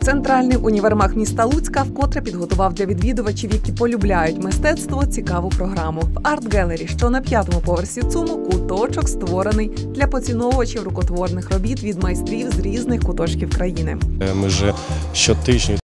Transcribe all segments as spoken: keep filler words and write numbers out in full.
Центральний універмаг міста Луцька вкотре підготував для відвідувачів, які полюбляють мистецтво, цікаву програму. В арт-гелері, що на п'ятому поверсі ЦУМу, куточок створений для поціновувачів рукотворних робіт від майстрів з різних куточків країни. Ми вже щотижня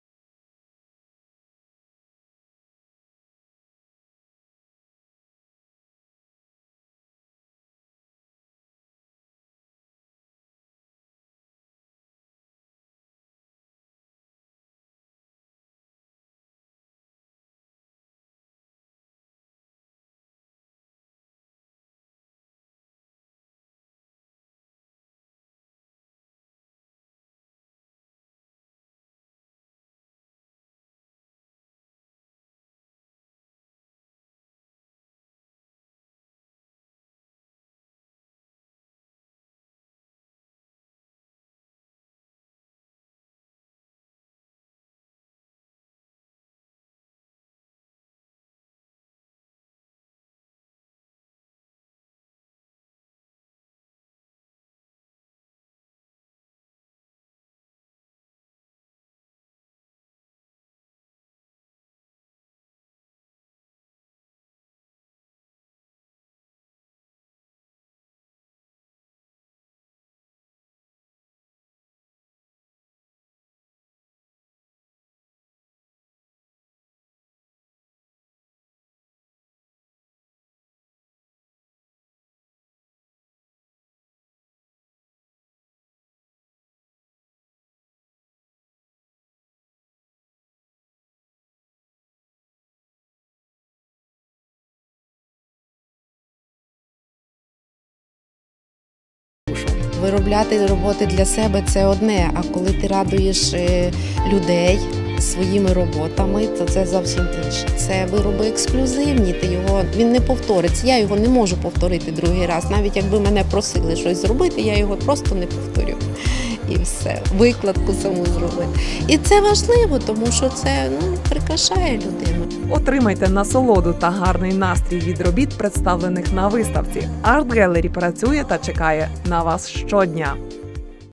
Виробляти роботи для себе – це одне, а коли ти радуєш людей своїми роботами, то це зовсім інше. Це вироби ексклюзивні, ти його, він не повториться. Я його не можу повторити другий раз. Навіть якби мене просили щось зробити, я його просто не повторю. І все, викладку саму зробити. І це важливо, тому що це ну, прикрашає людину. Отримайте насолоду та гарний настрій від робіт, представлених на виставці. Арт-гелері працює та чекає на вас щодня.